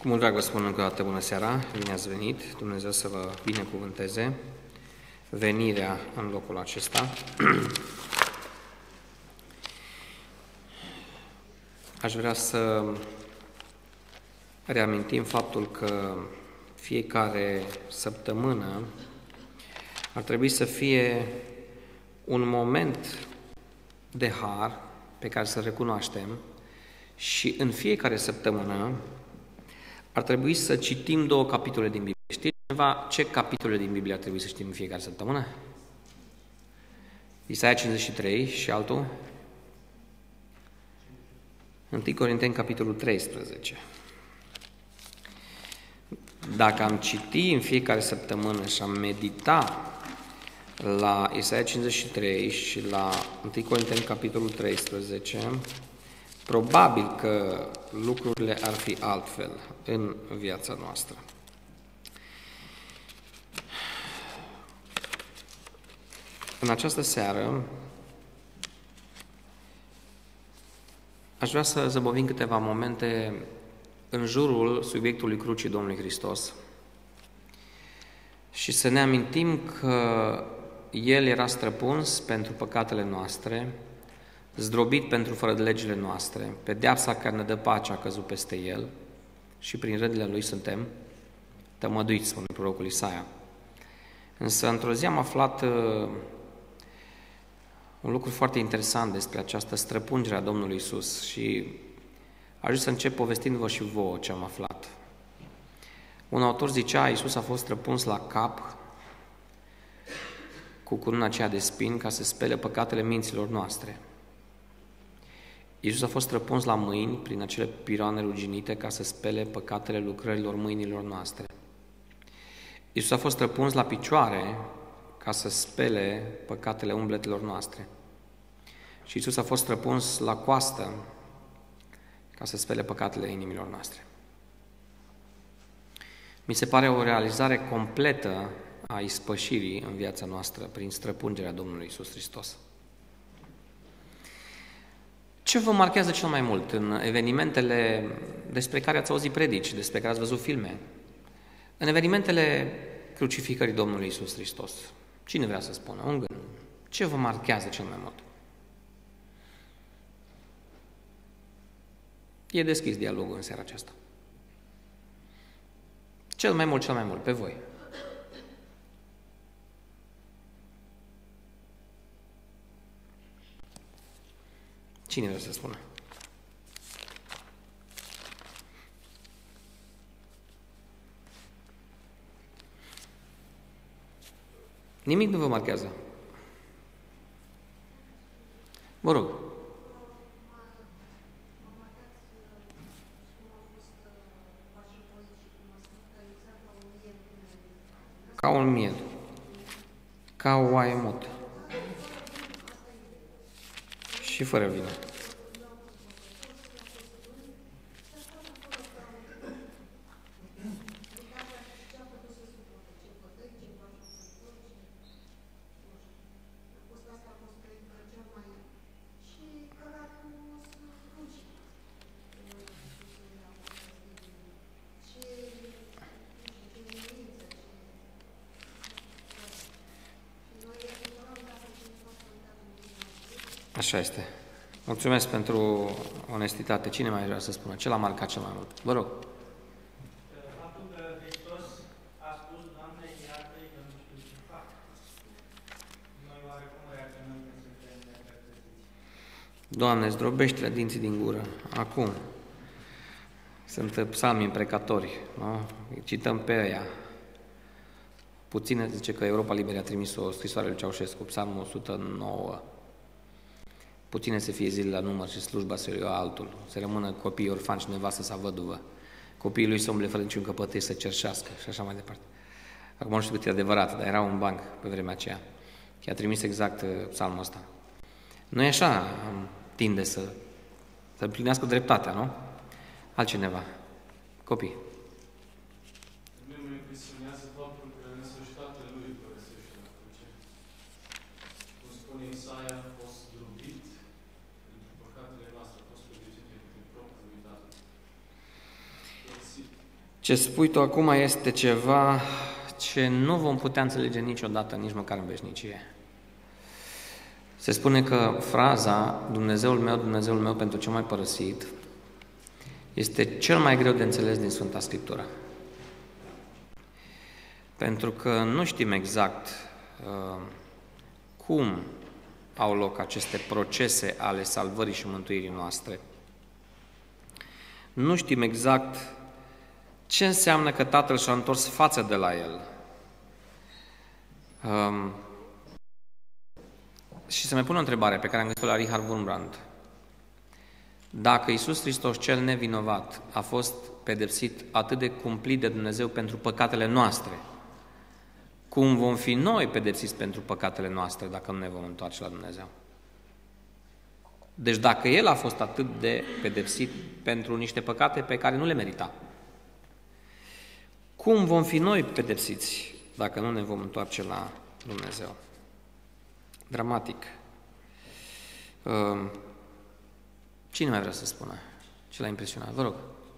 Cu mult drag vă spun încă o dată bună seara, bine ați venit, Dumnezeu să vă binecuvânteze venirea în locul acesta. Aș vrea să reamintim faptul că fiecare săptămână ar trebui să fie un moment de har pe care să-l recunoaștem și în fiecare săptămână ar trebui să citim 2 capitole din Biblie. Știți cineva ce capitole din Biblie ar trebui să citim în fiecare săptămână? Isaia 53 și altul? 1 Corinteni, capitolul 13. Dacă am citit în fiecare săptămână și am medita la Isaia 53 și la 1 Corinteni, capitolul 13, probabil că lucrurile ar fi altfel în viața noastră. În această seară aș vrea să zăbovim câteva momente în jurul subiectului crucii Domnului Hristos și să ne amintim că El era străpuns pentru păcatele noastre, zdrobit pentru fără de legile noastre, pedeapsa care ne dă pace a căzut peste El și prin rândele Lui suntem tămăduiți, spune prorocul Isaia. Însă într-o zi am aflat un lucru foarte interesant despre această străpungere a Domnului Iisus și aș vrea să încep povestindu-vă și vouă ce am aflat. Un autor zicea, Iisus a fost străpuns la cap cu cununa aceea de spini ca să spele păcatele minților noastre. Iisus a fost străpuns la mâini prin acele piroane ruginite ca să spele păcatele lucrărilor mâinilor noastre. Iisus a fost străpuns la picioare ca să spele păcatele umbletelor noastre. Și Iisus a fost străpuns la coastă ca să spele păcatele inimilor noastre. Mi se pare o realizare completă a ispășirii în viața noastră prin străpungerea Domnului Iisus Hristos. Ce vă marchează cel mai mult în evenimentele despre care ați auzit predici, despre care ați văzut filme? În evenimentele crucificării Domnului Iisus Hristos. Cine vrea să spună? Un gând. Ce vă marchează cel mai mult? E deschis dialogul în seara aceasta. Cel mai mult, pe voi. Cine vrea să spună? Nimic nu vă marchează. Vă rog. Ca un mied. Ca o oaie mută. Și fără vină. Așa este. Mulțumesc pentru onestitate. Cine mai vrea să spună? Ce l-a marcat cel mai mult? Vă rog. Faptul că Hristos a spus, Doamne, iartă-i că nu știu ce fac. Noi oarecum reacționăm când suntem nepregătiți. Doamne, zdrobește-le dinții din gură. Acum. Sunt psalmi imprecatori, nu? Cităm pe ăia. Puține zice că Europa Liberă a trimis o scrisoare lui Ceaușescu, psalmul 109. Puține să fie zile la număr și slujba să o altul. Să rămână copiii orfani și nevastă sau văduvă. Copiii lui să umble fără niciun căpătâi să cerșească și așa mai departe. Acum nu știu cât e adevărat, dar era un banc pe vremea aceea. I-a trimis exact psalmul ăsta. Noi așa tinde să împlinească dreptatea, nu? Altcineva. Copii. Mă impresionează faptul că însăși Tatăl Lui părăsește la cruce. Cum spune Isaia, a fost zdrobit pentru păcatele noastre, a fost pedepsit pentru propriul lui Tatăl. Ce spui tu acum este ceva ce nu vom putea înțelege niciodată, nici măcar în veșnicie. Se spune că fraza Dumnezeul meu, pentru ce m-ai părăsit, este cel mai greu de înțeles din Sfânta Scriptură. Pentru că nu știm exact cum au loc aceste procese ale salvării și mântuirii noastre. Nu știm exact ce înseamnă că Tatăl și-a întors față de la El. Și să mai pun o întrebare pe care am găsit-o la Richard Wurmbrand. Dacă Iisus Hristos, cel nevinovat, a fost pedepsit atât de cumplit de Dumnezeu pentru păcatele noastre, cum vom fi noi pedepsiți pentru păcatele noastre dacă nu ne vom întoarce la Dumnezeu? Deci dacă El a fost atât de pedepsit pentru niște păcate pe care nu le merita, cum vom fi noi pedepsiți dacă nu ne vom întoarce la Dumnezeu? Dramatic. Cine mai vrea să spună? Ce l-a impresionat? Vă rog.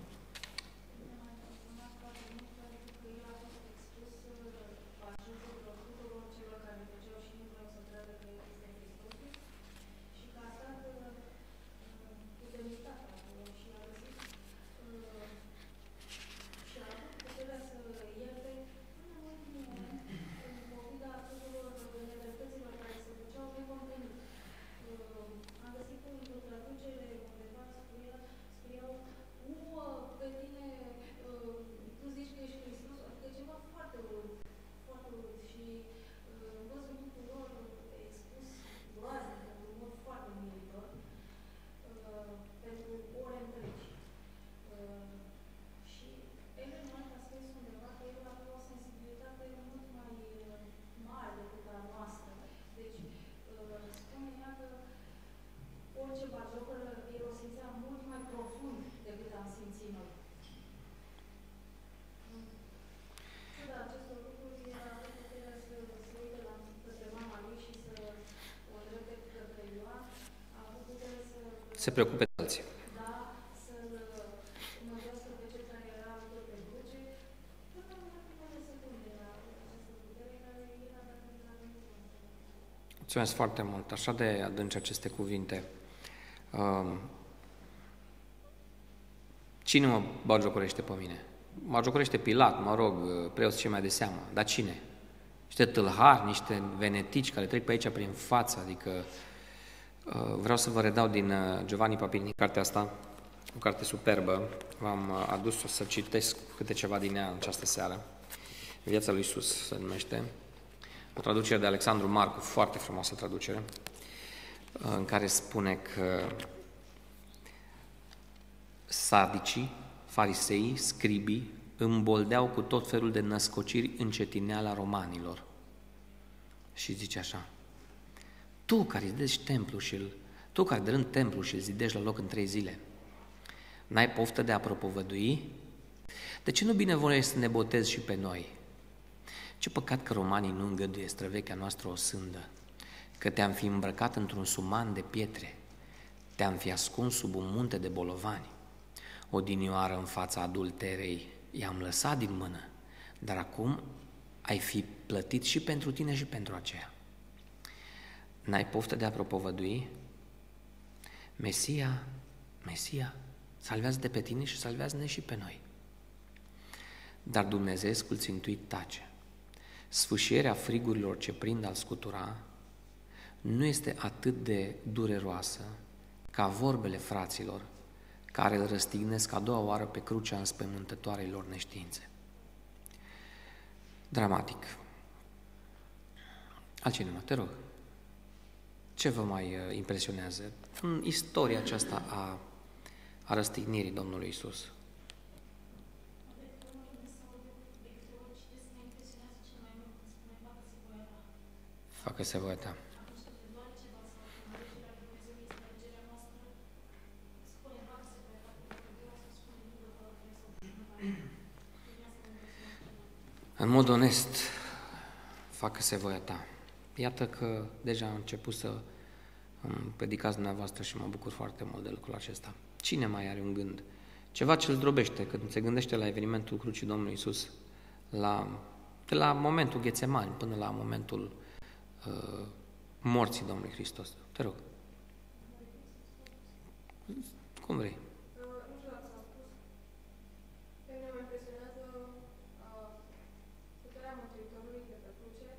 Se preocupe de alții. Mulțumesc foarte mult. Așa de adânci aceste cuvinte. Cine mă bagiocorește pe mine? Mă bagiocorește Pilat, mă rog, preoți ce mai de seamă. Dar cine? Niște tâlhari, niște venetici care trec pe aici prin față, adică vreau să vă redau din Giovanni Papini, cartea asta, o carte superbă. V-am adus-o să citesc câte ceva din ea în această seară. Viața lui Iisus se numește. O traducere de Alexandru Marcu, foarte frumoasă traducere, în care spune că sadicii, fariseii, scribii îmboldeau cu tot felul de născociri încetineala romanilor. Și zice așa: tu care zidești templul tu care dărâmi templul și îl zidești la loc în 3 zile, n-ai poftă de a propovădui? De ce nu binevoiești să ne botezi și pe noi? Ce păcat că romanii nu îngăduie străvechea noastră o sândă, că te-am fi îmbrăcat într-un suman de pietre, te-am fi ascuns sub un munte de bolovani. Odinioară în fața adulterei i-am lăsat din mână, dar acum ai fi plătit și pentru tine și pentru aceea. N-ai poftă de a propovădui? Mesia, salvează de pe tine și salvează-ne și pe noi. Dar Dumnezeescul țintuit tace. Sfâșierea frigurilor ce prind al scutura nu este atât de dureroasă ca vorbele fraților care îl răstignesc a doua oară pe crucea înspăimântătoarei lor neștiințe. Dramatic. Altcineva, te rog. Ce vă mai impresionează în istoria aceasta a răstignirii Domnului Iisus? Facă-se voia ta. În mod onest, facă-se voia ta. Iată că deja am început să predicați dumneavoastră și mă bucur foarte mult de lucrul acesta. Cine mai are un gând? Ceva ce îl zdrobește când se gândește la evenimentul crucii Domnului Iisus, de la momentul Ghețemani până la momentul morții Domnului Hristos. Te rog. Cum vrei. Nu știu dacă s-a spus. Pe mine mă impresionează puterea Mântuitorului de pe cruce,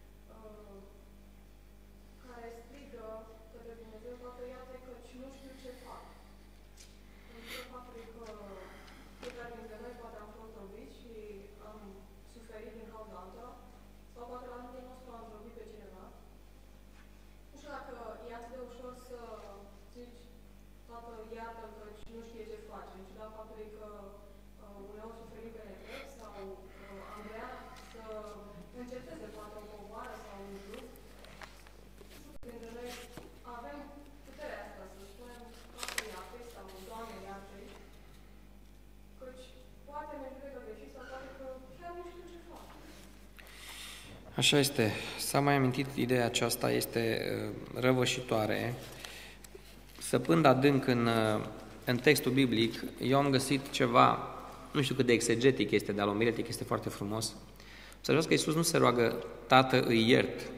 care strigă către Dumnezeu toată iată căci nu știu ce fac. În ciuda faptului că fiecare dintre noi poate am fost robiți și am suferit din cauza altora, sau poate la rândul nostru am robit pe cineva. Nu știu dacă e atât de ușor să zici Tată, iată-l căci nu știe ce face, în ciuda faptului că uneori suferim pe nedrept sau am vrea să înceteze poate o povară sau un lucru. Dintre noi avem puterea asta să spunem Tată, iată-i sau Doamne, iată-i, căci poate ne judecă greșit sau poate că chiar nu știu ce fac. Așa este. S-a mai amintit ideea aceasta, este răvășitoare. Săpând adânc în textul biblic, eu am găsit ceva, nu știu cât de exegetic este, dar omiletic este foarte frumos. Să vreau că Iisus nu se roagă, Tată, îi iert.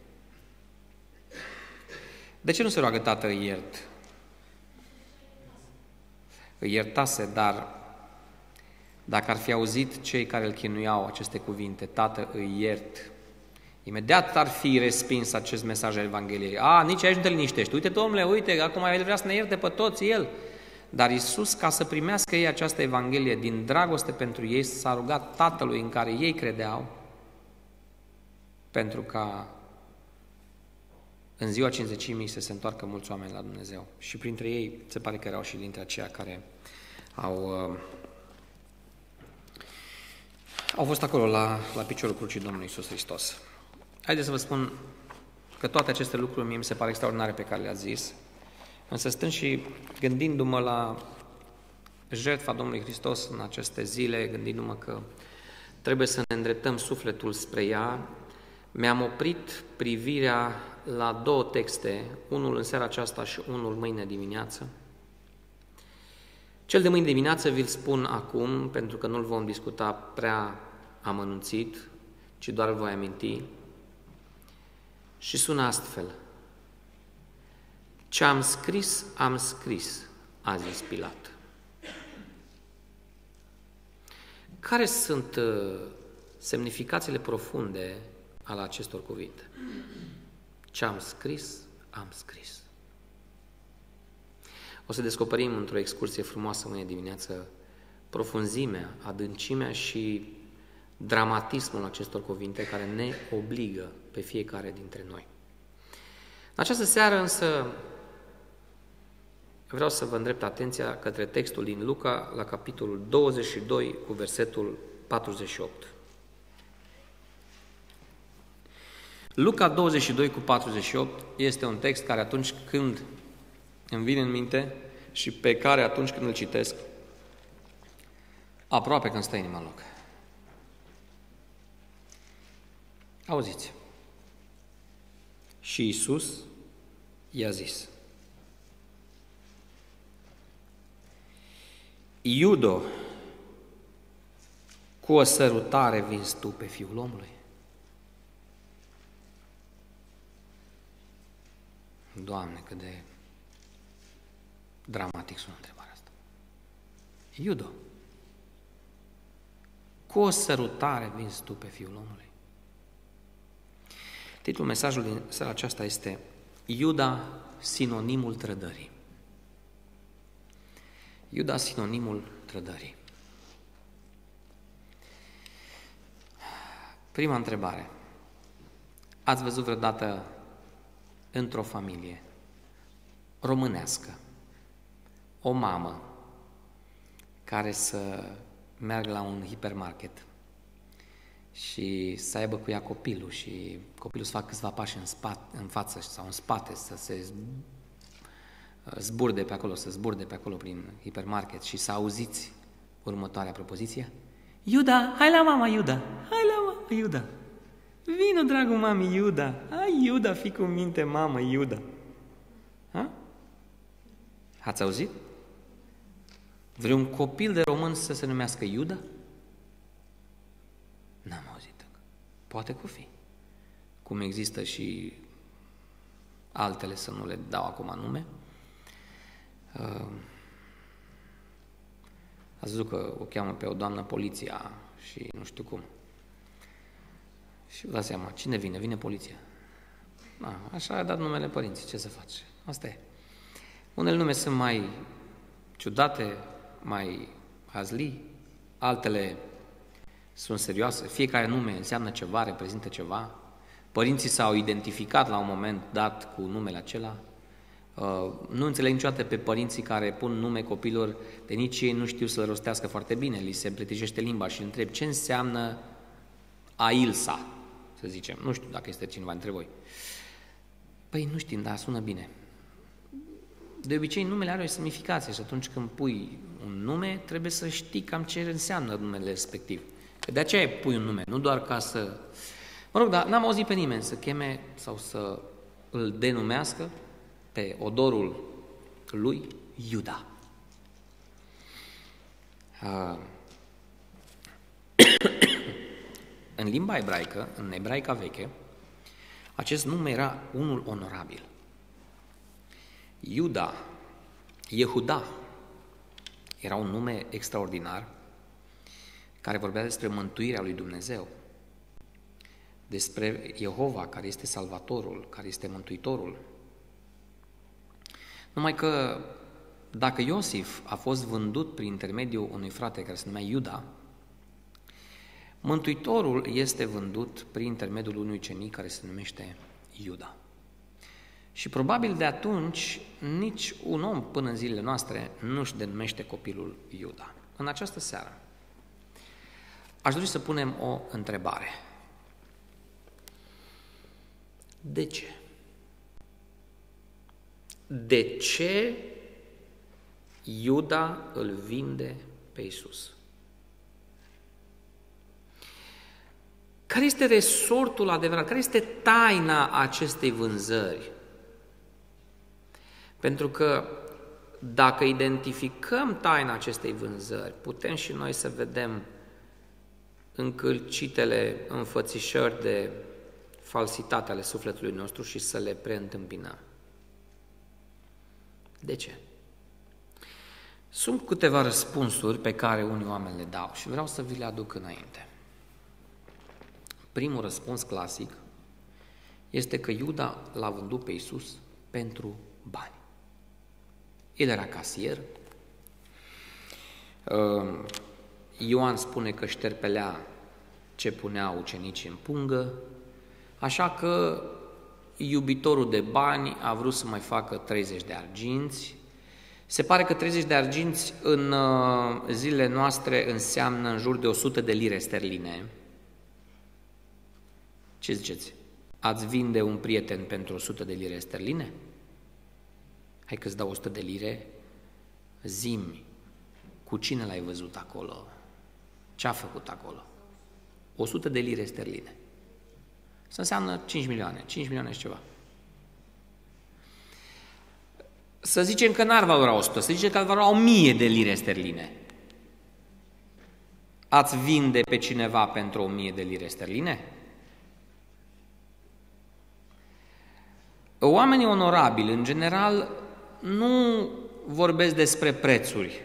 De ce nu se roagă, Tată, îi iert? Îi iertase, dar dacă ar fi auzit cei care îl chinuiau aceste cuvinte, Tată, îi iert, imediat ar fi respins acest mesaj al Evangheliei. Nici aici nu te liniștești. Uite, Domnule, uite, acum El vrea să ne ierte pe toți, El. Dar Iisus, ca să primească ei această Evanghelie, din dragoste pentru ei, s-a rugat Tatălui în care ei credeau, pentru ca în ziua Cincizecimii să se întoarcă mulți oameni la Dumnezeu. Și printre ei, se pare că erau și dintre aceia care au fost acolo la piciorul crucii Domnului Iisus Hristos. Haideți să vă spun că toate aceste lucruri mie mi se pare extraordinare pe care le-ați zis, însă stând și gândindu-mă la jertfa Domnului Hristos în aceste zile, gândindu-mă că trebuie să ne îndreptăm sufletul spre ea, mi-am oprit privirea la două texte, unul în seara aceasta și unul mâine dimineață. Cel de mâine dimineață vi-l spun acum, pentru că nu-l vom discuta prea amănunțit, ci doar îl voi aminti. Și sună astfel: ce am scris, a zis Pilat. Care sunt semnificațiile profunde ale acestor cuvinte? Ce am scris. O să descoperim într-o excursie frumoasă mâine dimineață profunzimea, adâncimea și dramatismul acestor cuvinte care ne obligă pe fiecare dintre noi. În această seară însă vreau să vă îndrept atenția către textul din Luca la capitolul 22 cu versetul 48. Luca 22 cu 48 este un text care atunci când îmi vine în minte și pe care atunci când îl citesc, aproape că îmi stă inima în loc. Auziți. Și Iisus i-a zis: Iudo, cu o sărutare vinzi tu pe Fiul omului? Doamne, cât de dramatic sună întrebarea asta. Iudo, cu o sărutare vinzi tu pe Fiul omului? Titlul mesajului din seara aceasta este Iuda, sinonimul trădării. Iuda, sinonimul trădării. Prima întrebare. Ați văzut vreodată într-o familie românească o mamă care să meargă la un hipermarket și să aibă cu ea copilul și copilul să facă câțiva pași în față sau în spate, să se zburde pe acolo prin hipermarket și să auziți următoarea propoziție? Iuda, hai la mama Iuda, hai la mama Iuda, vină dragul mami Iuda, hai Iuda, fii cu minte mamă Iuda. Ha? Ați auzit? Vreun copil de român să se numească Iuda? N-am auzit. Poate că o fi. Cum există și altele, să nu le dau acum nume. Ați văzut că o cheamă pe o doamnă poliția și nu știu cum. Și vă dați seama, cine vine? Vine poliția. Așa a dat numele părinții, ce să faci? Asta e. Unele nume sunt mai ciudate, mai hazlii, altele sunt serioase, fiecare nume înseamnă ceva, reprezintă ceva. Părinții s-au identificat la un moment dat cu numele acela. Nu înțeleg niciodată pe părinții care pun nume copilor de nici ei nu știu să-l rostească foarte bine, li se împletijește limba și îl întreb ce înseamnă Ailsa, să zicem. Nu știu dacă este cineva între voi. Păi nu știm, dar sună bine. De obicei numele are o semnificație și atunci când pui un nume trebuie să știi cam ce înseamnă numele respectiv. Că de aceea pui un nume, nu doar ca să... Mă rog, dar n-am auzit pe nimeni să cheme sau să îl denumească pe odorul lui Iuda. În limba ebraică, în ebraica veche, acest nume era unul onorabil. Iuda, Yehuda, era un nume extraordinar care vorbea despre mântuirea lui Dumnezeu, despre Jehova, care este Salvatorul, care este Mântuitorul. Numai că dacă Iosif a fost vândut prin intermediul unui frate care se numea Iuda, Mântuitorul este vândut prin intermediul unui ucenic care se numește Iuda. Și probabil de atunci nici un om până în zilele noastre nu își denumește copilul Iuda. În această seară aș dori să punem o întrebare. De ce? De ce Iuda îl vinde pe Iisus? Care este resortul adevărat? Care este taina acestei vânzări? Pentru că dacă identificăm taina acestei vânzări, putem și noi să vedem încălcitele înfățișări de falsitate ale sufletului nostru și să le preîntâmpinăm. De ce? Sunt câteva răspunsuri pe care unii oameni le dau și vreau să vi le aduc înainte. Primul răspuns clasic este că Iuda l-a vândut pe Iisus pentru bani. El era casier. Ioan spune că șterpelea ce punea ucenicii în pungă, așa că iubitorul de bani a vrut să mai facă 30 de arginți. Se pare că 30 de arginți în zilele noastre înseamnă în jur de 100 de lire sterline. Ce ziceți? Ați vinde un prieten pentru 100 de lire sterline? Hai că-ți dau 100 de lire, zi-mi, cu cine l-ai văzut acolo? Ce a făcut acolo? 100 de lire sterline. Asta înseamnă 5 milioane, 5 milioane și ceva. Să zicem că n-ar valora 100, să zicem că ar valora 1000 de lire sterline. Ați vinde pe cineva pentru 1000 de lire sterline? Oamenii onorabili, în general, nu vorbesc despre prețuri.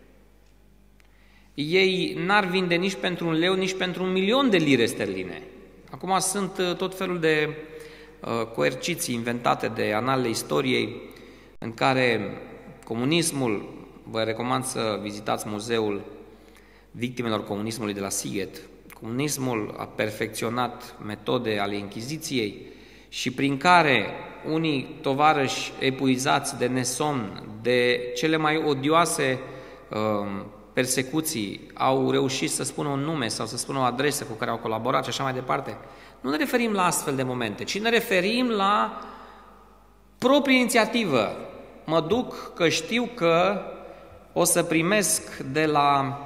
Ei n-ar vinde nici pentru 1 leu, nici pentru 1.000.000 de lire sterline. Acum sunt tot felul de coerciții inventate de analele istoriei în care comunismul, vă recomand să vizitați muzeul victimelor comunismului de la Sighet, comunismul a perfecționat metode ale Inchiziției și prin care unii tovarăși epuizați de nesomn, de cele mai odioase persecuții, au reușit să spună un nume sau să spună o adresă cu care au colaborat și așa mai departe. Nu ne referim la astfel de momente, ci ne referim la proprie inițiativă. Mă duc că știu că o să primesc de la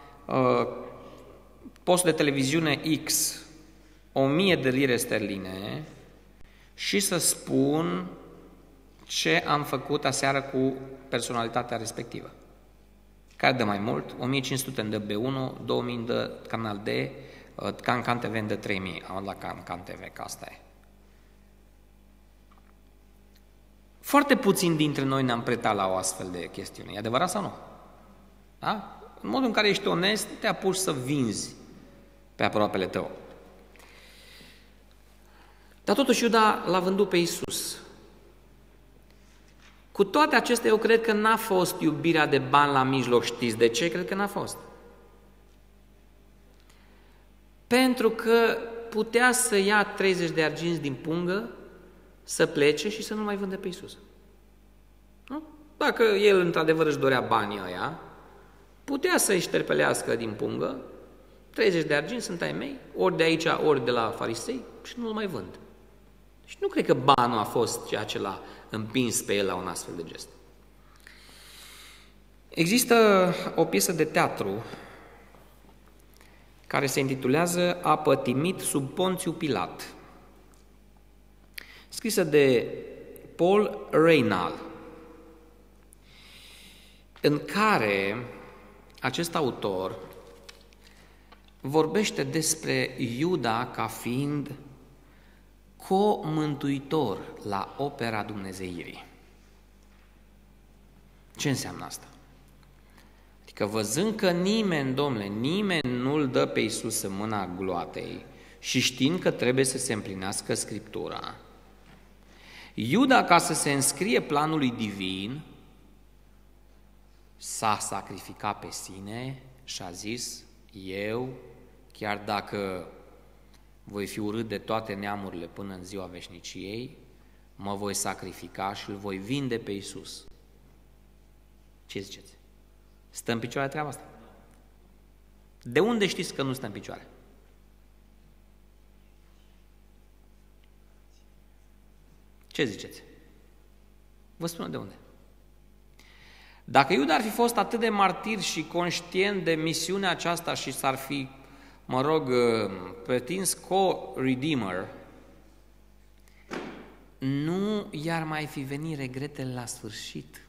postul de televiziune X 1000 de lire sterline și să spun ce am făcut aseară cu personalitatea respectivă. Care dă mai mult? 1500 îmi dă B1, 2000 îmi dă Canal D, Can TV îmi dă 3000. Am la Can TV, că asta e. Foarte puțin dintre noi ne-am pretat la o astfel de chestiune. E adevărat sau nu? Da? În modul în care ești onest, te apuci să vinzi pe aproapele tău. Dar totuși Iuda l-a vândut pe Iisus. Cu toate acestea, eu cred că n-a fost iubirea de bani la mijloc. Știți de ce? Cred că n-a fost. Pentru că putea să ia 30 de arginți din pungă, să plece și să nu mai vândă pe Iisus. Nu? Dacă el într-adevăr își dorea banii ăia, putea să-i șterpelească din pungă, 30 de arginți sunt ai mei, ori de aici, ori de la farisei, și nu-l mai vând. Și nu cred că banul a fost ceea ce l-a împins pe el la un astfel de gest. Există o piesă de teatru care se intitulează A pătimit sub Ponțiu Pilat, scrisă de Paul Reynal, în care acest autor vorbește despre Iuda ca fiind co-mântuitor la opera dumnezeirii. Ce înseamnă asta? Adică văzând că nimeni nu-l dă pe Iisus în mâna gloatei și știind că trebuie să se împlinească Scriptura, Iuda, ca să se înscrie planului divin, s-a sacrificat pe sine și a zis, eu, chiar dacă voi fi urât de toate neamurile până în ziua veșniciei, mă voi sacrifica și îl voi vinde pe Iisus. Ce ziceți? Stă în picioare treaba asta? De unde știți că nu stă în picioare? Ce ziceți? Vă spun de unde. Dacă Iuda ar fi fost atât de martir și conștient de misiunea aceasta și s-ar fi, pretins co-redeemer, nu i-ar mai fi venit regretele la sfârșit.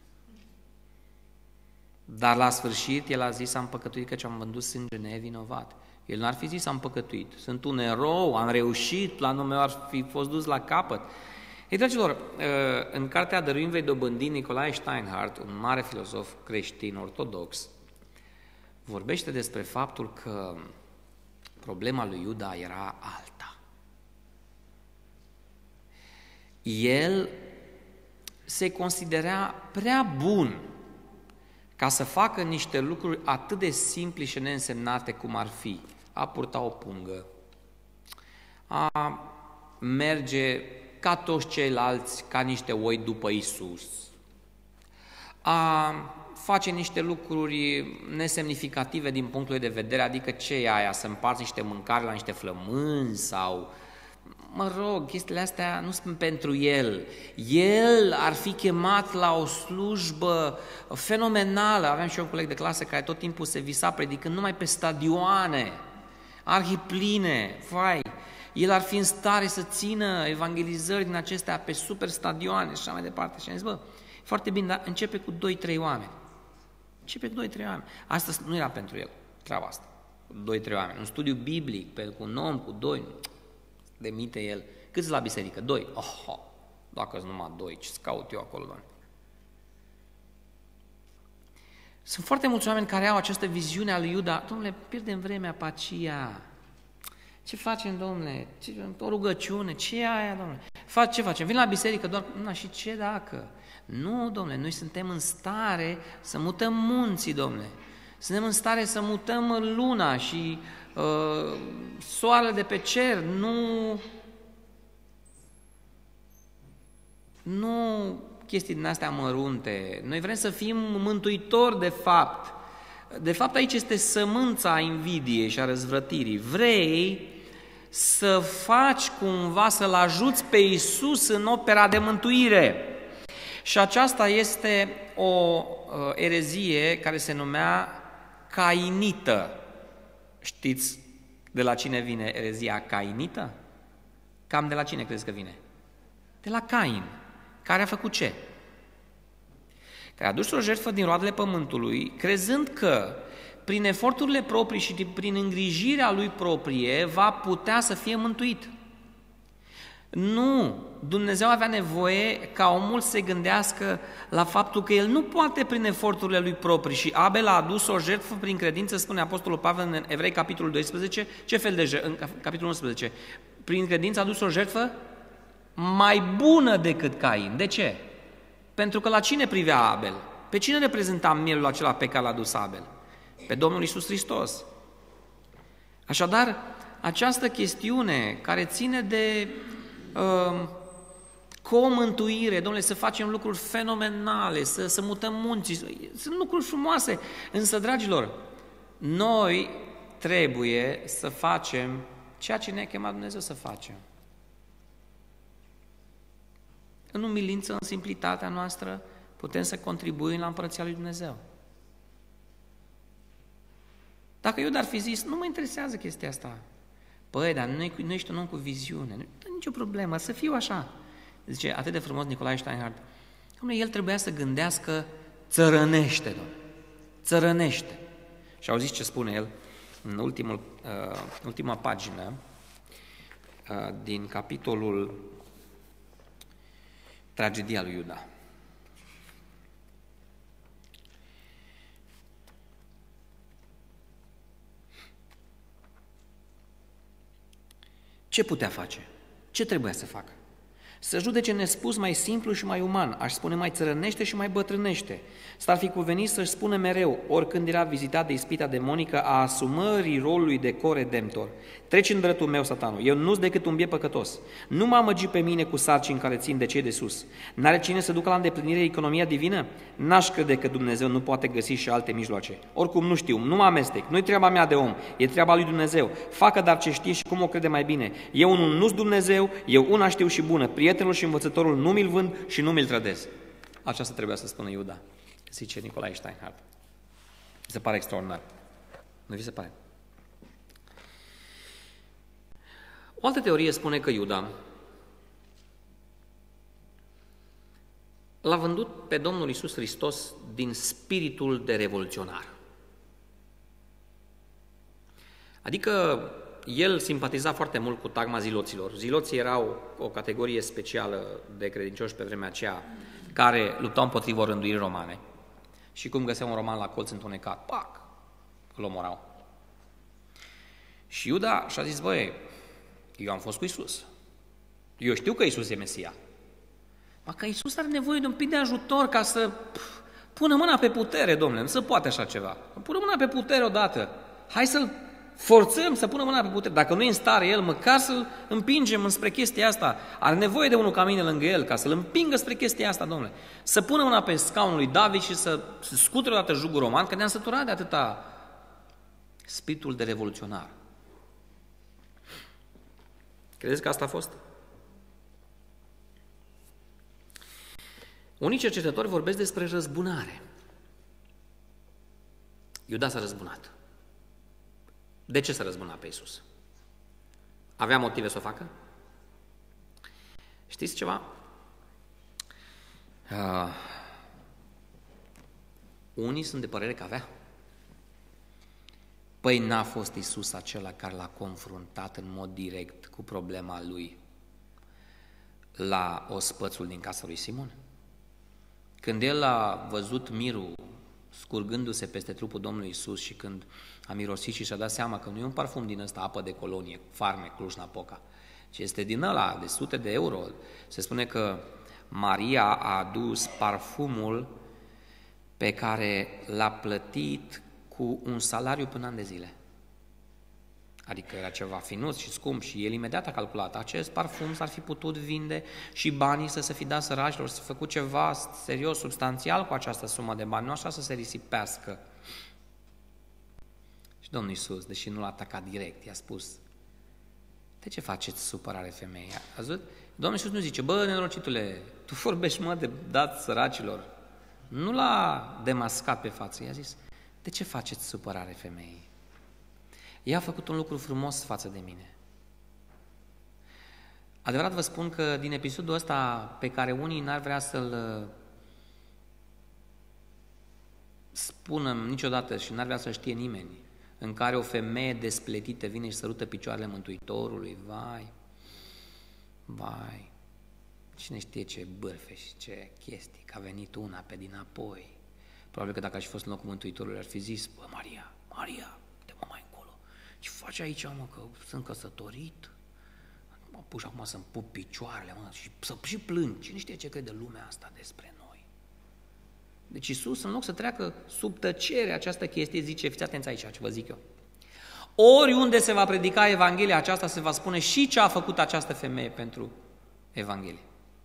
Dar la sfârșit el a zis, am păcătuit căci am vândut sânge nevinovat. El n-ar fi zis, am păcătuit, sunt un erou, am reușit, planul meu ar fi fost dus la capăt. Ei, dragilor, în cartea Dăruim vei dobândi, Nicolae Steinhardt, un mare filozof creștin ortodox, vorbește despre faptul că problema lui Iuda era alta. El se considera prea bun ca să facă niște lucruri atât de simple și neînsemnate cum ar fi a purta o pungă, a merge ca toți ceilalți, ca niște oi după Isus, a face niște lucruri nesemnificative din punctul de vedere, adică ce e aia, să împarți niște mâncare la niște flămânzi sau, chestiile astea nu sunt pentru el. El ar fi chemat la o slujbă fenomenală. Aveam și eu un coleg de clasă care tot timpul se visa predicând numai pe stadioane, arhipline, vai. El ar fi în stare să țină evangelizări din acestea pe super stadioane și așa mai departe. Și am zis, foarte bine, dar începe cu 2-3 oameni. Începe cu 2-3 oameni. Asta nu era pentru el, treaba asta. 2-3 oameni. Un studiu biblic, cu un om, cu 2, demite el. Câți la biserică? 2. Dacă-s numai 2, ce-ți caut eu acolo, Doamne? Sunt foarte mulți oameni care au această viziune a lui Iuda. Dom'le, pierdem vremea pe aceea. Ce facem, domnule? O rugăciune? Ce e aia, domnule? Ce facem? Vin la biserică doar... și ce dacă? Nu, domnule, noi suntem în stare să mutăm munții, domnule. Suntem în stare să mutăm luna și soarele de pe cer. Nu chestii din astea mărunte. Noi vrem să fim mântuitori, de fapt. De fapt, aici este sămânța invidiei și a răzvrătirii. Vrei să faci cumva, să-L ajuți pe Iisus în opera de mântuire. Și aceasta este o erezie care se numea cainită. Știți de la cine vine erezia cainită? Cam de la cine crezi că vine? De la Cain. Care a făcut ce? care a adus o jertfă din roadele pământului, crezând că prin eforturile proprii și prin îngrijirea lui proprie va putea să fie mântuit. Nu, Dumnezeu avea nevoie ca omul să se gândească la faptul că el nu poate prin eforturile lui proprii și Abel a adus o jertfă prin credință, spune Apostolul Pavel în Evrei, capitolul 12, ce fel de în capitolul 11? Prin credință a adus o jertfă mai bună decât Cain. De ce? Pentru că la cine privea Abel? Pe cine reprezenta mielul acela pe care l-a adus Abel? Pe Domnul Iisus Hristos. Așadar, această chestiune care ține de comântuire, domnule, să facem lucruri fenomenale, să mutăm munții, sunt lucruri frumoase, însă, dragilor, noi trebuie să facem ceea ce ne-a chemat Dumnezeu să facem. În umilință, în simplitatea noastră, putem să contribuim la Împărăția lui Dumnezeu. Dacă Iuda ar fi zis, nu mă interesează chestia asta, păi, dar nu ești un om cu viziune, nu e nicio problemă, să fiu așa. Zice, atât de frumos Nicolae Steinhardt, dom'le, el trebuia să gândească țărănește, dom'le, țărănește. Și auziți ce spune el în ultima pagină din capitolul Tragedia lui Iuda. Ce putea face? Ce trebuia să facă? Să judece nespus mai simplu și mai uman, aș spune mai țărănește și mai bătrânește. S-ar fi cuvenit să-și spună mereu, oricând era vizitat de ispita demonică, a asumării rolului de coredemptor. Treci în dreptul meu, satanul, eu nu-s decât un biet păcătos. Nu mă amăgi pe mine cu sarcini care țin de cei de sus. N-are cine să ducă la îndeplinire economia divină? N-aș crede că Dumnezeu nu poate găsi și alte mijloace. Oricum nu știu, nu mă amestec, nu-i treaba mea de om, e treaba lui Dumnezeu. Facă dar ce știe și cum o crede mai bine. Eu nu-s Dumnezeu, eu una știu și bună, prietenul și învățătorul nu mi-l vând și nu mi-l trădez. Aceasta trebuia să spună Iuda, zice Nicolae Steinhardt. Mi se pare extraordinar. Nu vi se pare? O altă teorie spune că Iuda l-a vândut pe Domnul Iisus Hristos din spiritul de revoluționar. Adică el simpatiza foarte mult cu tagma ziloților. Ziloții erau o categorie specială de credincioși pe vremea aceea care luptau împotriva rânduirii romane. Și cum găseau un roman la colț întunecat, pac, îl omorau. Și Iuda și-a zis, băi, eu am fost cu Iisus. Eu știu că Iisus e Mesia. Mă, că Iisus are nevoie de un pic de ajutor ca să pună mâna pe putere, domnule, nu se poate așa ceva. Pună mâna pe putere odată. Hai să-l forțăm să pună mâna pe putere. Dacă nu e în stare el, măcar să-l împingem înspre chestia asta. Are nevoie de unul ca mine lângă el, ca să-l împingă spre chestia asta, domnule. Să pună mâna pe scaunul lui David și să scuture odată jugul roman, că ne-am săturat de atâta spiritul de revoluționar. Credeți că asta a fost? Unii cercetători vorbesc despre răzbunare. Iuda s-a răzbunat. De ce s-a răzbunat pe Iisus? Avea motive să o facă? Știți ceva? Unii sunt de părere că avea. Păi n-a fost Iisus acela care l-a confruntat în mod direct cu problema lui la ospățul din casa lui Simon? Când el a văzut mirul scurgându-se peste trupul Domnului Iisus și când a mirosit și și-a dat seama că nu e un parfum din ăsta, apă de colonie, farmec, Cluj-Napoca, ci este din ăla de sute de euro. Se spune că Maria a adus parfumul pe care l-a plătit cu un salariu până an de zile. Adică era ceva finuț și scump și el imediat a calculat. Acest parfum s-ar fi putut vinde și banii să se fi dat săracilor, să fi făcut ceva serios, substanțial cu această sumă de bani, nu așa să se risipească. Și Domnul Iisus, deși nu l-a atacat direct, i-a spus, de ce faceți supărare femeia? Ați văzut? Domnul Iisus nu zice, bă, nenorocitule, tu vorbești, mă, de dat săracilor. Nu l-a demascat pe față, i-a zis, de ce faceți supărare femeii? Ea a făcut un lucru frumos față de mine. Adevărat vă spun că din episodul ăsta pe care unii n-ar vrea să-l spună niciodată și n-ar vrea să știe nimeni, în care o femeie despletită vine și sărută picioarele Mântuitorului, vai, cine știe ce bârfe și ce chestii, că a venit una pe dinapoi. Probabil că dacă aș fi fost în locul Mântuitorului, ar fi zis, bă, Maria, te-mă mai încolo, ce faci aici, mă, că sunt căsătorit? Mă pus acum să-mi pup picioarele, mă, și să și plâng. Cine știe ce crede lumea asta despre noi? Deci Iisus, în loc să treacă sub tăcere această chestie, zice, fiți atenți aici, ce vă zic eu. Oriunde se va predica Evanghelia aceasta, se va spune și ce a făcut această femeie pentru Evanghelie.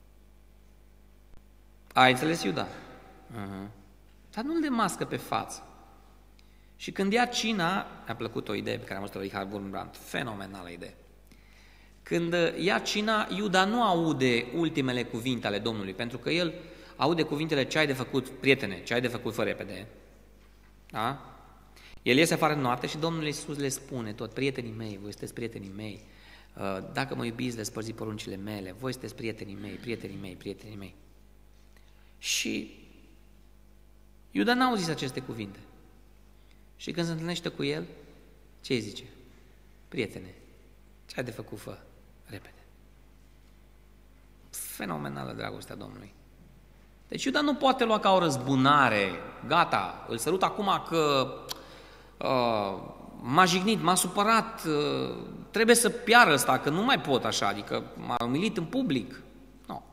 Ai înțeles, Iuda? Dar nu-l demască pe față. Și când ia cina, mi-a plăcut o idee pe care am văzut-o Richard Wurmbrand, fenomenală idee. Când ia cina, Iuda nu aude ultimele cuvinte ale Domnului, pentru că el aude cuvintele ce ai de făcut, prietene, ce ai de făcut, fă repede. Da? El iese afară în noapte și Domnul Iisus le spune tot, prietenii mei, voi sunteți prietenii mei, dacă mă iubiți, le spărzi poruncile mele, voi sunteți prietenii mei, prietenii mei, prietenii mei. Și Iuda n-a auzit aceste cuvinte. Și când se întâlnește cu el, ce îi zice? Prietene, ce ai de făcut, fă repede. Fenomenală dragostea Domnului. Deci Iuda nu poate lua ca o răzbunare, gata, îl sărut acum că m-a jignit, m-a supărat, trebuie să piară ăsta, că nu mai pot așa, adică m-a umilit în public. Nu.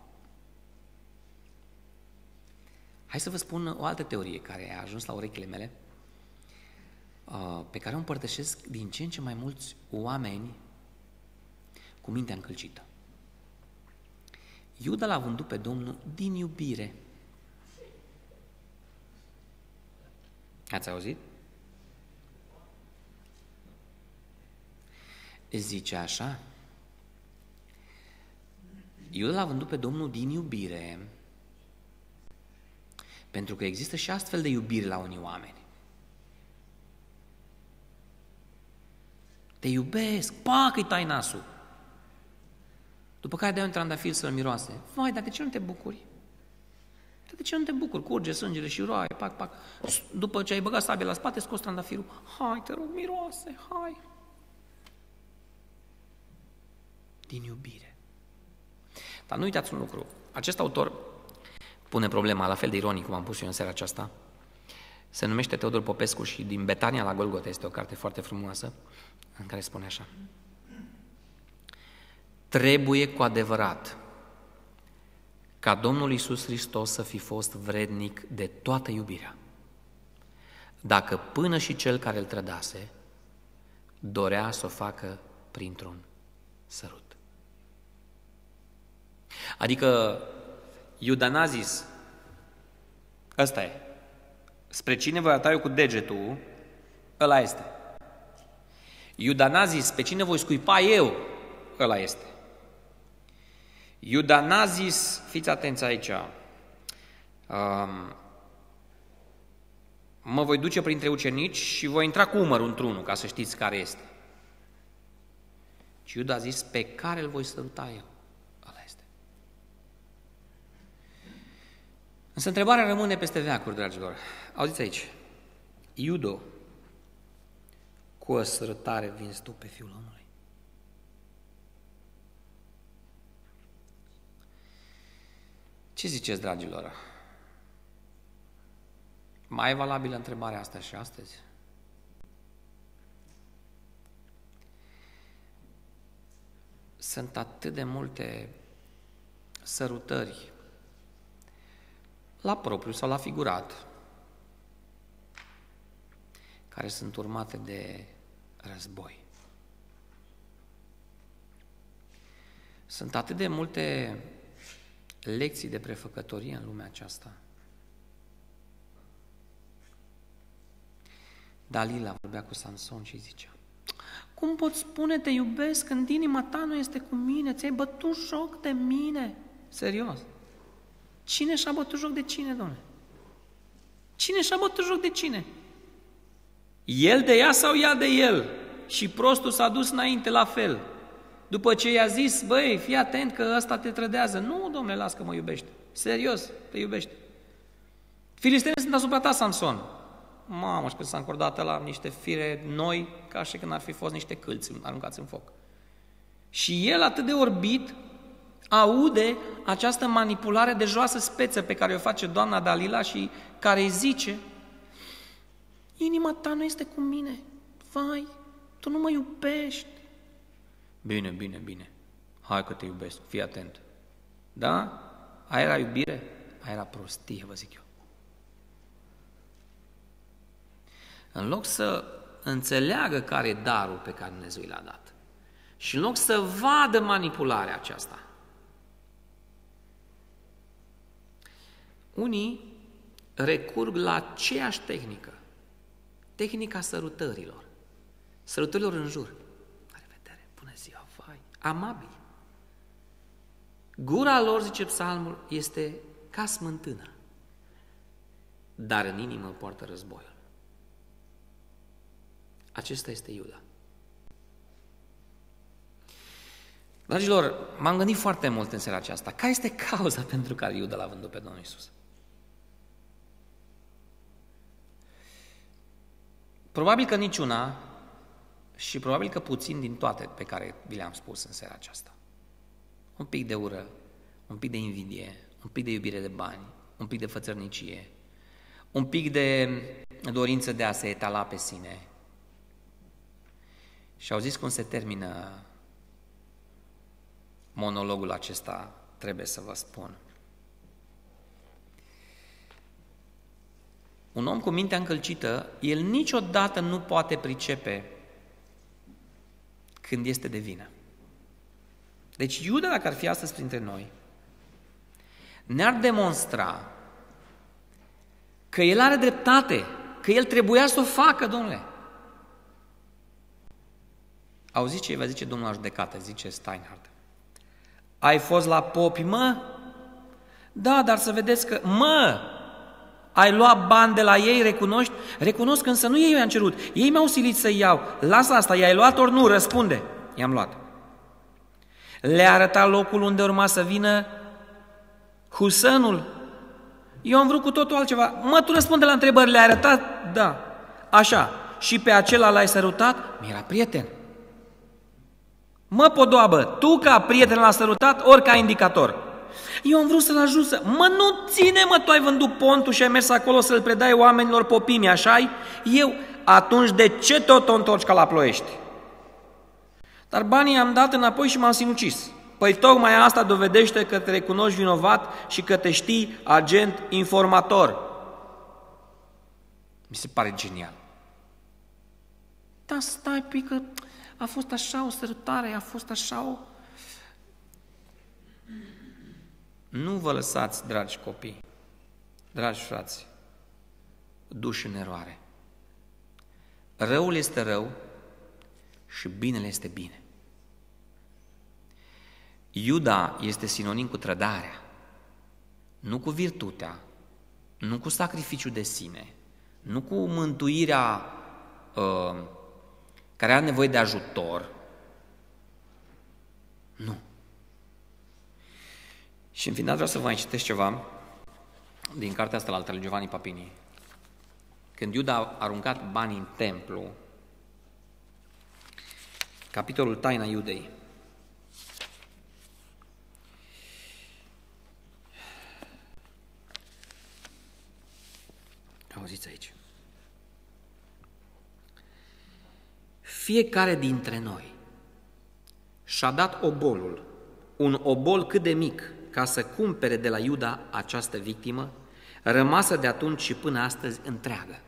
Hai să vă spun o altă teorie care a ajuns la urechile mele, pe care o împărtășesc din ce în ce mai mulți oameni cu mintea încălcită. Iuda l-a vândut pe Domnul din iubire. Ați auzit? Zice așa, Iuda l-a vândut pe Domnul din iubire, pentru că există și astfel de iubire la unii oameni. Te iubesc, pac, îi tai nasul. După care dai un trandafir să-l miroase. Vai, dar de ce nu te bucuri? Dar de ce nu te bucuri? Curge sângele și roaie, pac, pac. După ce ai băgat sabia la spate, scoți trandafirul. Hai, te rog, miroase, hai. Din iubire. Dar nu uitați un lucru. Acest autor pune problema, la fel de ironic cum am pus eu în seara aceasta. Se numește Teodor Popescu și din Betania la Golgota este o carte foarte frumoasă în care spune așa. Trebuie cu adevărat ca Domnul Iisus Hristos să fi fost vrednic de toată iubirea, dacă până și cel care îl trădase dorea să o facă printr-un sărut. Adică Iuda n-a zis, ăsta e, spre cine voi arăta eu cu degetul, ăla este. Iuda n-a zis, pe cine voi scuipa eu, ăla este. Iuda n-a zis, fiți atenți aici, mă voi duce printre ucenici și voi intra cu umărul într-unul, ca să știți care este. Și Iuda a zis, pe care îl voi săruta eu, ăla este. Însă întrebarea rămâne peste veacuri, dragilor. Auziți aici, Iudo, cu o sărătare vinzi tu pe Fiul omului? Ce ziceți, dragilor? Mai e valabilă întrebarea asta și astăzi? Sunt atât de multe sărutări, la propriu sau la figurat, care sunt urmate de război. Sunt atât de multe lecții de prefăcătorie în lumea aceasta. Dalila vorbea cu Samson și zicea, cum poți spune te iubesc când inima ta nu este cu mine? Ți-ai bătut joc de mine? Serios. Cine și-a bătut joc de cine, domnule? Cine și-a bătut joc de cine? El de ea sau ea de el? Și prostul s-a dus înainte la fel. După ce i-a zis, băi, fii atent că ăsta te trădează. Nu, domnule, las că mă iubește. Serios, te iubește. Filistenii sunt asupra ta, Samson. mamă, și când s-a încordat ăla niște fire noi, ca și când ar fi fost niște câlți aruncați în foc. Și el, atât de orbit, aude această manipulare de joasă speță pe care o face doamna Dalila și care îi zice: inima ta nu este cu mine, vai, tu nu mă iubești. Bine, bine, bine, hai că te iubesc, fii atent. Da? Aia era iubire? Aia era prostie, vă zic eu. În loc să înțeleagă care e darul pe care Dumnezeu l-a dat și în loc să vadă manipularea aceasta, unii recurg la aceeași tehnică, tehnica sărutărilor, sărutărilor în jur. La revedere, bună ziua, vai, amabil. Gura lor, zice psalmul, este ca smântână, dar în inimă poartă războiul. Acesta este Iuda. Dragilor, m-am gândit foarte mult în seara aceasta. Care este cauza pentru care Iuda l-a vândut pe Domnul Iisus? Probabil că niciuna și probabil că puțin din toate pe care vi le-am spus în seara aceasta. Un pic de ură, un pic de invidie, un pic de iubire de bani, un pic de fățărnicie, un pic de dorință de a se etala pe sine. Și au zis cum se termină monologul acesta, trebuie să vă spun. Un om cu mintea încălcită, el niciodată nu poate pricepe când este de vină. Deci Iuda, dacă ar fi astăzi printre noi, ne-ar demonstra că el are dreptate, că el trebuia să o facă, domnule. Auziți ce va zice Domnul la judecată, zice Steinhardt. Ai fost la popi, mă? Da, dar să vedeți că, mă, ai luat bani de la ei, recunoști? Recunosc, însă nu ei i-am cerut, ei mi-au silit să iau. Lasă asta, i-ai luat ori nu? Răspunde. I-am luat. Le-a arătat locul unde urma să vină Husănul. Eu am vrut cu totul altceva. Mă, tu răspunde la întrebări, le-ai arătat? Da. Așa. Și pe acela l-ai sărutat? Mi-era prieten. Mă, podoabă, tu ca prieten l-ai sărutat ori ca indicator? Eu am vrut să-l ajut să... Mă, nu ține, mă, tu ai vândut pontul și ai mers acolo să-l predai oamenilor popimii, așa-i? Eu, atunci de ce tot o întorci ca la Ploiești? Dar banii i-am dat înapoi și m-am sinucis. Păi tocmai asta dovedește că te recunoști vinovat și că te știi agent informator. Mi se pare genial. Da, stai, pică, a fost așa o sărutare, a fost așa o... Nu vă lăsați, dragi copii, dragi frați, duși în eroare. Răul este rău și binele este bine. Iuda este sinonim cu trădarea, nu cu virtutea, nu cu sacrificiul de sine, nu cu mântuirea care are nevoie de ajutor. Nu. Și în final vreau să vă mai citesc ceva din cartea asta la lui Giovanni Papini. Când Iuda a aruncat banii în templu, capitolul Taina Iudei. Auziți aici. Fiecare dintre noi și-a dat obolul, un obol cât de mic, ca să cumpere de la Iuda această victimă, rămasă de atunci și până astăzi întreagă.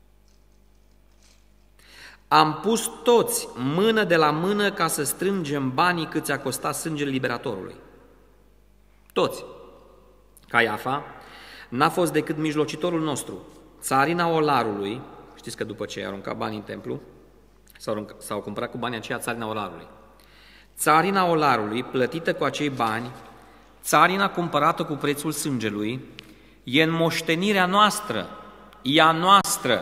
Am pus toți mână de la mână ca să strângem banii cât ți-a costat sângele liberatorului. Toți. Caiafa n-a fost decât mijlocitorul nostru. Țarina olarului, știți că după ce a aruncat banii în templu, s-au cumpărat cu banii aceia țarina olarului. Țarina olarului, plătită cu acei bani, țarina cumpărată cu prețul sângelui, e în moștenirea noastră, e a noastră.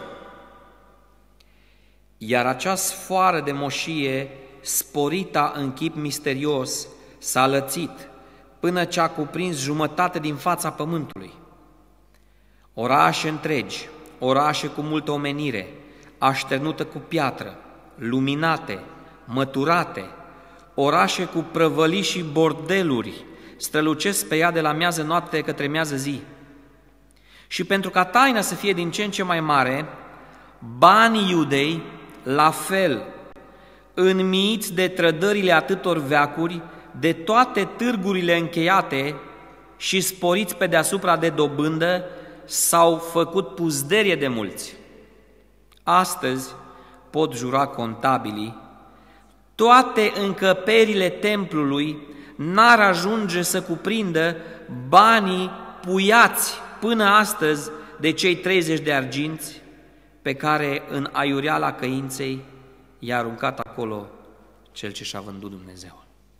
Iar acea sfoară de moșie, sporita în chip misterios, s-a lățit până ce a cuprins jumătate din fața pământului. Orașe întregi, orașe cu multă omenire, așternută cu piatră, luminate, măturate, orașe cu prăvălii și bordeluri, strălucesc pe ea de la miază noapte către miază zi. Și pentru ca taina să fie din ce în ce mai mare, banii Iudei, la fel, înmiiți de trădările atâtor veacuri, de toate târgurile încheiate și sporiți pe deasupra de dobândă, s-au făcut puzderie de mulți. Astăzi pot jura contabilii, toate încăperile templului n-ar ajunge să cuprindă banii puiați până astăzi de cei 30 de arginți pe care în aiureala căinței i-a aruncat acolo cel ce și-a vândut Dumnezeu.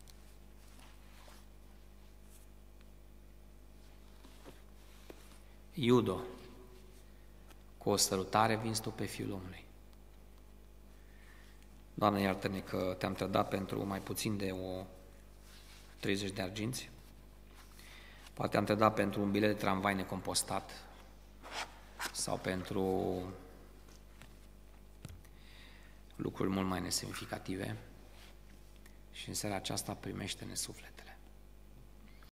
Iudo, cu o sărutare vinzi tu pe Fiul omului. Doamne, iartă-ne că te-am trădat pentru mai puțin de 30 de arginți. Poate am trădat pentru un bilet de tramvai necompostat sau pentru lucruri mult mai nesemnificative și în seara aceasta primește-ne sufletele.